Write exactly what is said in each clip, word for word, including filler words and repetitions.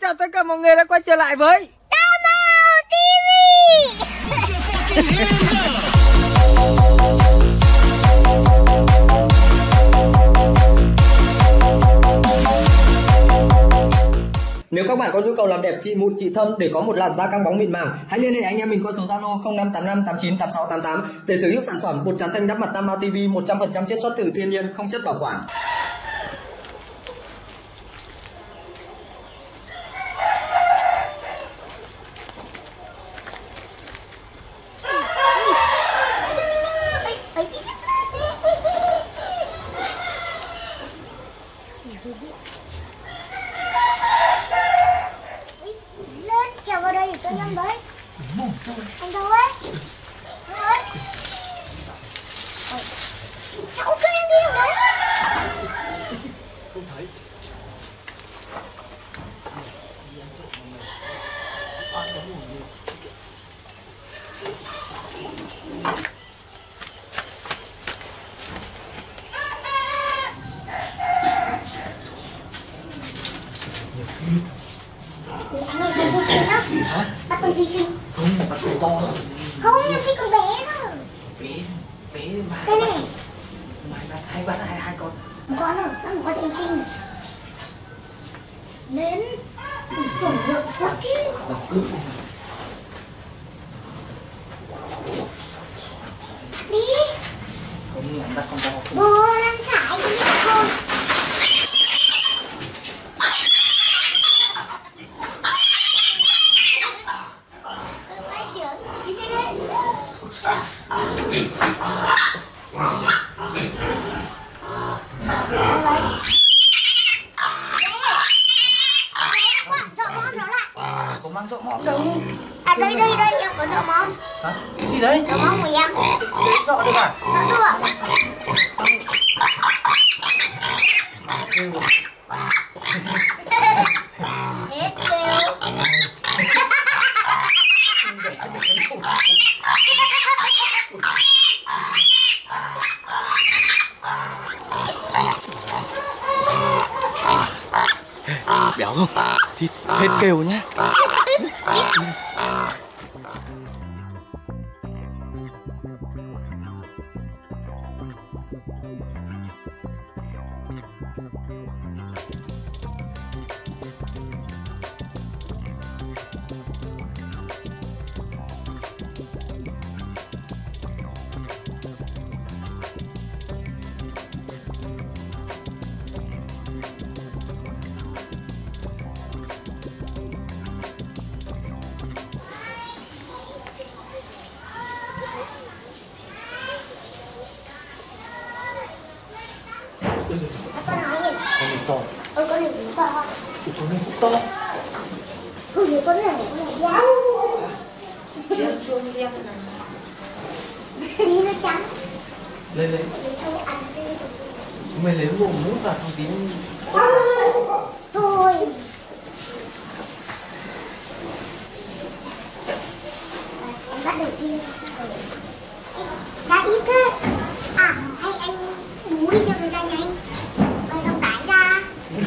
chào tất cả mọi người đã quay trở lại với Tao Màu ti vi. Nếu các bạn có nhu cầu làm đẹp trị mụn trị thâm để có một làn da căng bóng mịn màng, hãy liên hệ anh em mình qua số Zalo không năm tám năm tám chín tám sáu tám tám để sở hữu sản phẩm bột trà xanh đắp mặt Tao Màu ti vi một trăm phần trăm chiết xuất từ thiên nhiên, không chất bảo quản. Lên chào vào đây để cho em với. Anh đâu ấy? Anh ơi. Cháu kêu em đi đâu đấy? Không thấy. Anh này con đi xinh á. Hả? Bắt con xinh xinh. Không, bắt con to hơn. Không, em thích con bé thôi. Bé, bé mà. Đây này. Mà hai bắt hai hai con. Một con rồi, nó một con xinh xinh này. Lên. Chuẩn được quá chứ. Đọc ước này. Đi. Không, anh bắt con to. Bố đang xả anh đi con. Có mang rộng mõm đâu. À đây đây đây em có rượu mông. Hả? Cái gì đấy? Rượu mông của em. Đấy rõ được à? Rượu được. Hết kêu. Béo không? Thịt hết kêu nhá. Con nói gì? Con này to. Ôi con này cũng to. Con này cũng to. Thôi thì con này con này béo. Đen xương đen. Tí nó trắng. Lên lấy. Để sau ăn đi. Mày lấy gồm mút vào xong tí. Thôi. Em bắt đầu đi. Ra ít thế. À hay anh bú đi cho người ta nhanh. Mày không đãi ra.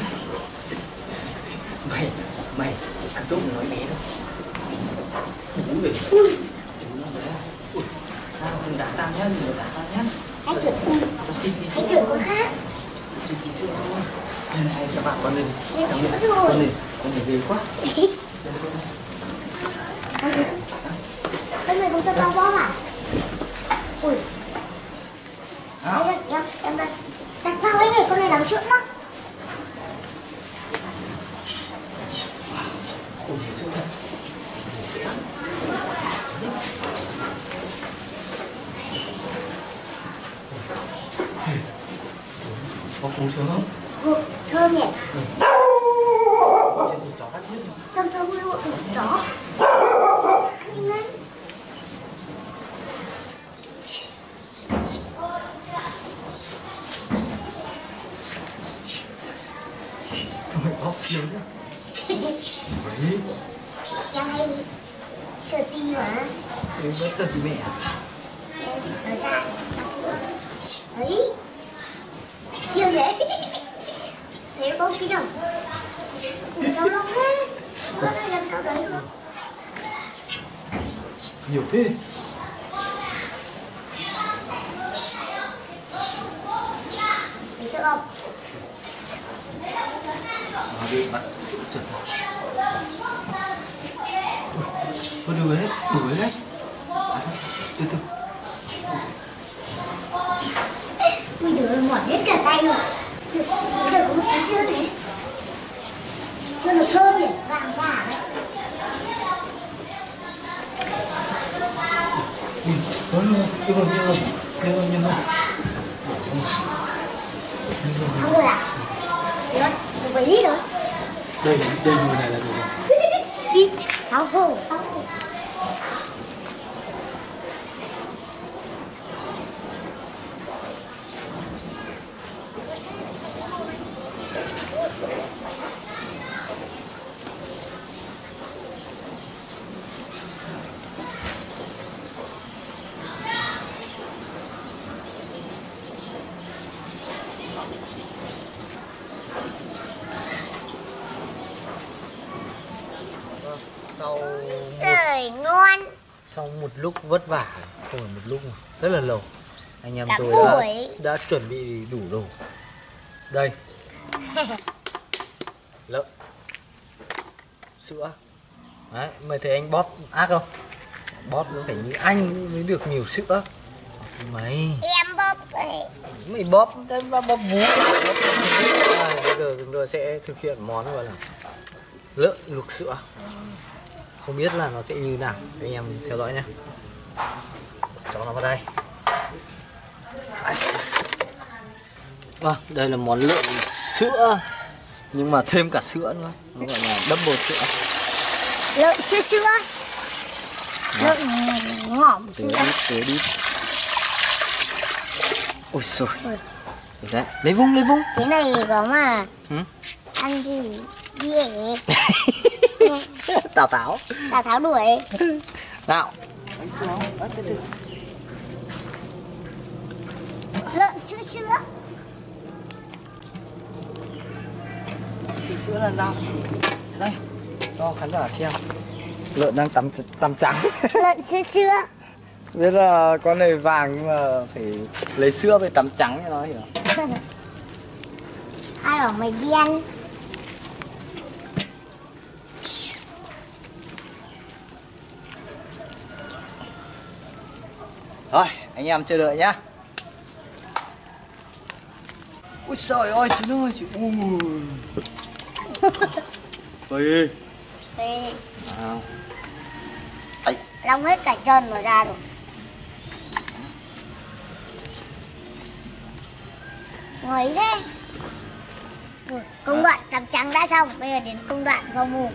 Mày, mày ăn tốt nói bé thôi. Bú về. Ui. Bú nó bé. Ui. Tao đừng đá tao nhá, đừng đá tao nhá. Anh chuyển con. Tao xin tí Anh sữa. chuyển con khác. Xin tí sữa thôi. Này này, sao bạn con này? Lên Con sữa này, rồi. con này, con này về quá. Cái này không cho tao bó à? Ui. À. Đây, em, em đây. Đặt vào anh này, con này làm chuyện lắm. Ôi, sữa thật. Có cú sướng không? Ừ, thơm nhỉ? Ừ. Trên cục chó đắt nhất rồi. Thơm thơm luôn luôn, chó. Ăn nhanh lên. Sao mày bóp chiếu nhá? Đấy. Em hay sờ ti mà. Em vẫn sợ tí mẹ à? Em ở ra, nó sữa. Đấy. Siêu vậy. Thấy có không khí không? Ủa sao lông thế? Sữa này làm sao đấy không? Nhiều thế. Lấy sữa không? À, đi bắt sữa chuẩn. Thôi đuổi hết, đuổi hết. À, từ từ. Bây giờ mỏi hết cả tay rồi. Được, được có một cái sữa này. Sữa nó thơm nhỉ, vàng vàng ấy. Ừ, thôi luôn, đi rồi, đi rồi, đi rồi, đi rồi. Xong rồi à? Rồi, được bảy lít rồi. Đây, đây người này là người này. Đi, tháo hồ, tháo hồ. Sau Sởi ngon. sau một lúc vất vả, không phải một lúc mà rất là lâu, anh em Cả tôi đã, buổi. đã chuẩn bị đủ đồ. Đây, lợn, sữa. Đấy, mày thấy anh bóp ác không? Bóp nó phải như anh mới được nhiều sữa. Mày Em bóp này. mày bóp đấy, bóp vú. Bóp à, bây giờ chúng tôi sẽ thực hiện món gọi là lợn luộc sữa. Không biết là nó sẽ như nào, anh em theo dõi nhé. Cho nó vào đây. Vâng, đây là món lợn sữa, nhưng mà thêm cả sữa nữa, nó gọi là double sữa. Lợn sữa sữa. Lợn ngỏm sữa. Tớ đi, tớ đi. Ôi xồi. Đấy, lấy vung, lấy vung. Cái này có mà Ừ? ăn thì dễ. Tào táo. Tào tháo đuổi. Nào. Lợn sữa sữa. Sữa sữa là nào? Đây, cho khán giả xem. Lợn đang tắm tắm trắng. Lợn sữa sữa. Biết là con này vàng nhưng mà phải lấy sữa về tắm trắng cho nó hiểu. Ai bảo mày đen. Rồi, anh em chờ đợi nhá. Ui trời ơi, chị ơi, chị ui. Ôi. Đây. À. Long hết cả chân nó ra rồi. Ngồi thế. Ui, công đoạn tắm trắng đã xong, bây giờ đến công đoạn vào mù.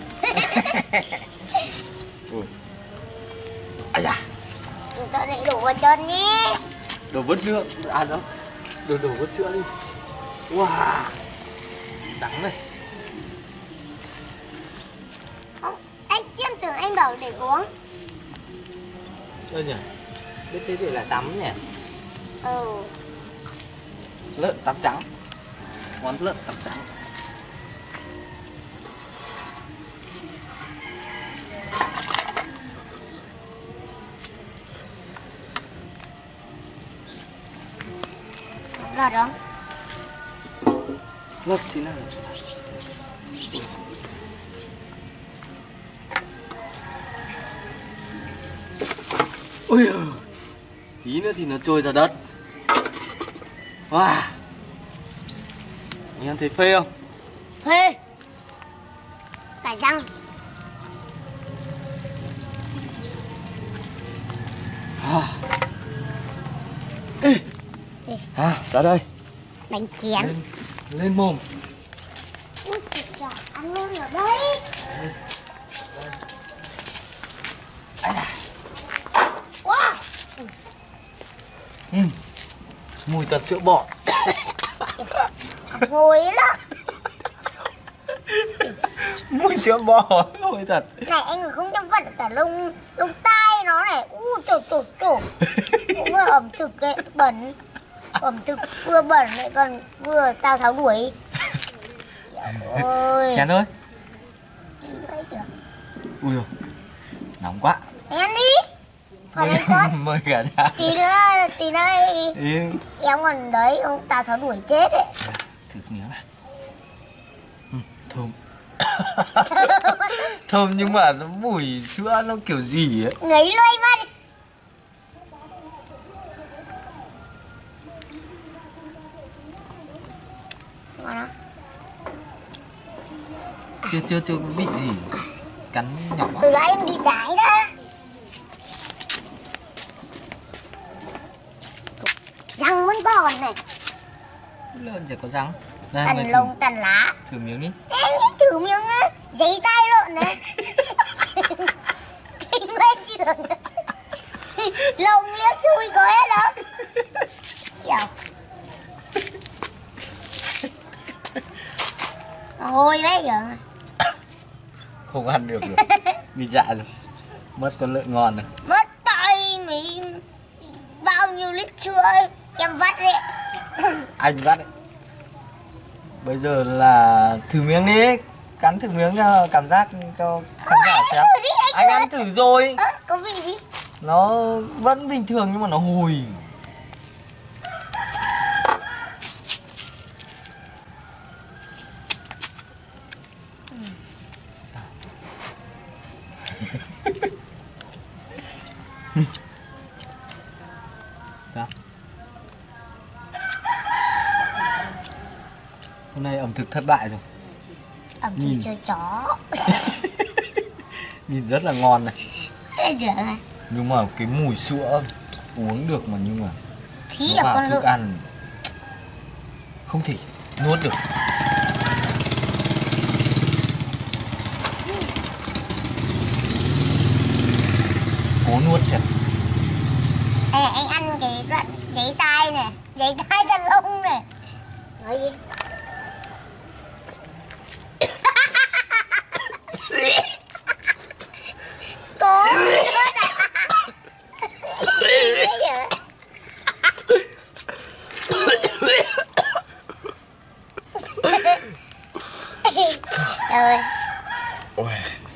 Ây da. Cho này đổ vào chân nhé. Đổ vớt nước, à đâu. Đổ đổ vớt sữa đi. Wow. Đắng này. Không, anh em tưởng anh bảo để uống. Ơ nhỉ. Biết thế thì lại tắm nhỉ. Ừ. Lợn tắm trắng. Món lợn tắm trắng. Lọt không? Lợn tí nào. Ôi giời. Tí nữa thì nó trôi ra đất. Wow. Anh em thấy phê không? Phê. Cải răng. À. Ê. À, ra đây. Bánh chén. Lên, lên mồm. Ui trời, ăn luôn ở đây. Wow. Ừ. Mùi toàn sữa bò. Ngồi lắm. Mùi sữa bò. Ôi thật. Này anh còn không cho vận cả lông lông tai nó này. U trời trời trời. Vừa ẩm thực ấy, bẩn. Ẩm thực vừa bẩn lại còn vừa tao tháo đuổi. Ôi. Chén ơi. Đấy kìa. Ui dồi, nóng quá. Anh ăn đi. Phần anh con. Mời cả nhà. Tí nữa, tí nữa Ừ. em còn đấy, ông Tào Tháo đuổi chết đấy. Thử miếng này. Ừ, thơm. Thơm nhưng mà nó mùi sữa nó kiểu gì ấy. Ngấy loay mất. Ngon không? Chưa chưa chưa có vị gì. Cắn nhỏ. Từ nãy em đi đái đó. Răng vẫn còn này. Lợn chả có răng. Đây, Tần lông tần lá. thử miếng đi. Em đi thử miếng á. Giấy tay lợn này. Kinh mê trường. Lông miếng thui có hết đâu. Chịu. Ôi bé giỡn. Không ăn được rồi. Đi dạ rồi. Mất con lợn ngon này. Mất tay mình. Bao nhiêu lít sữa em vắt đấy. Anh vắt đấy. Bây giờ là thử miếng đi. Cắn thử miếng cho cảm giác cho khán giả xem. Đi, anh Anh ăn thử rồi. à, có vị gì? Nó vẫn bình thường nhưng mà nó hồi. Sao? Hôm nay ẩm thực thất bại rồi. Ẩm thực Nhìn. chơi chó. Nhìn rất là ngon này. Thế dở này. Nhưng mà cái mùi sữa uống được mà nhưng mà Thí nó là vào con thức lợn. ăn không thể nuốt được. Cố nuốt xem. Ê, anh ăn cái đoạn giấy tay này. Giấy tay tần lông này. Nói gì? Cố nuốt à. Thế dở. Rồi. Ôi.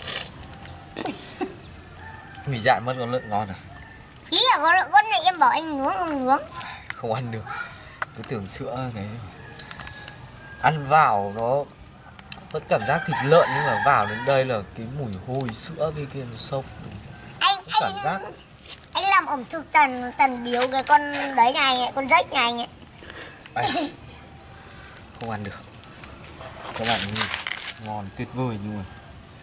Hủy dạn mất con lợn ngon rồi. Ý là con con này em bảo anh nướng không nướng. Không ăn được. Cứ tưởng sữa này ăn vào nó vẫn cảm giác thịt lợn nhưng mà vào đến đây là cái mùi hôi sữa kia kia nó sốc. Anh Cảm anh giác anh làm ẩm thực tần tần biếu cái con đấy này, con rách này nhỉ. Anh không ăn được. Các bạn nhìn ngon tuyệt vời nhưng mà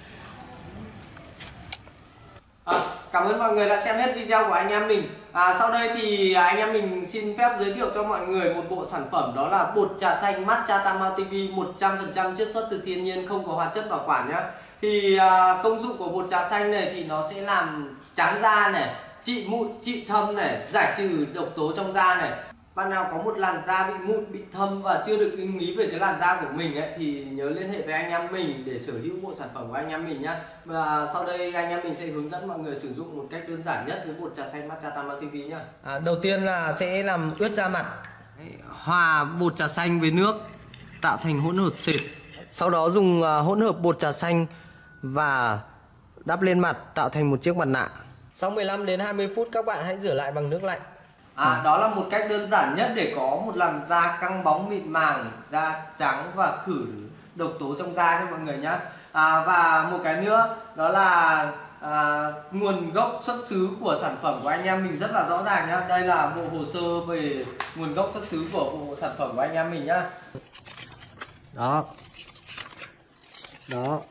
À, cảm ơn mọi người đã xem hết video của anh em mình. À, sau đây thì anh em mình xin phép giới thiệu cho mọi người một bộ sản phẩm, đó là bột trà xanh Matcha Tama ti vi một trăm phần trăm chiết xuất từ thiên nhiên, không có hóa chất bảo quản nhá. Thì à, công dụng của bột trà xanh này thì nó sẽ làm trắng da này, trị mụn, trị thâm này, giải trừ độc tố trong da này. Bạn nào có một làn da bị mụn, bị thâm và chưa được ưng ý về cái làn da của mình ấy thì nhớ liên hệ với anh em mình để sở hữu bộ sản phẩm của anh em mình nhá. Và sau đây anh em mình sẽ hướng dẫn mọi người sử dụng một cách đơn giản nhất với bột trà xanh Matcha Tama ti vi nhá. À, đầu tiên là sẽ làm ướt da mặt. Hòa bột trà xanh với nước tạo thành hỗn hợp sệt. Sau đó dùng hỗn hợp bột trà xanh và đắp lên mặt tạo thành một chiếc mặt nạ. Sau mười lăm đến hai mươi phút các bạn hãy rửa lại bằng nước lạnh. À, đó là một cách đơn giản nhất để có một làn da căng bóng mịn màng, da trắng và khử độc tố trong da cho mọi người nhé. À, và một cái nữa đó là à, nguồn gốc xuất xứ của sản phẩm của anh em mình rất là rõ ràng nhá. Đây là bộ hồ sơ về nguồn gốc xuất xứ của bộ sản phẩm của anh em mình nhá. Đó. Đó.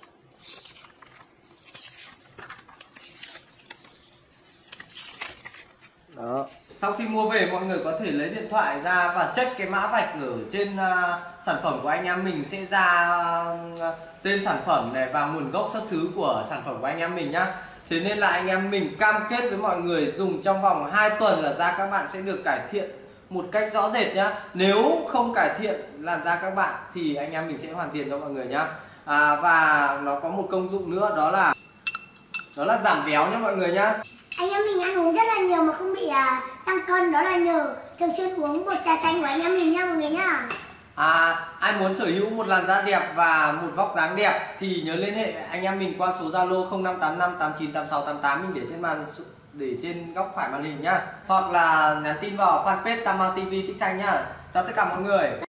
Đó. Sau khi mua về mọi người có thể lấy điện thoại ra và check cái mã vạch ở trên uh, sản phẩm của anh em mình sẽ ra uh, tên sản phẩm này và nguồn gốc xuất xứ của sản phẩm của anh em mình nhá. Thế nên là anh em mình cam kết với mọi người dùng trong vòng hai tuần là da các bạn sẽ được cải thiện một cách rõ rệt nhá. Nếu không cải thiện làn da các bạn thì anh em mình sẽ hoàn tiền cho mọi người nhá. À, và nó có một công dụng nữa đó là đó là giảm béo nhá mọi người nhá. Anh em mình ăn uống rất là nhiều mà không bị à, tăng cân, đó là nhờ thường xuyên uống bột trà xanh của anh em mình nha mọi người nhá. À, ai muốn sở hữu một làn da đẹp và một vóc dáng đẹp thì nhớ liên hệ anh em mình qua số Zalo không năm tám năm tám chín tám sáu tám tám mình để trên màn để trên góc phải màn hình nhá, hoặc là nhắn tin vào fanpage Tam Mau ti vi Tích Xanh nhá. Chào tất cả mọi người.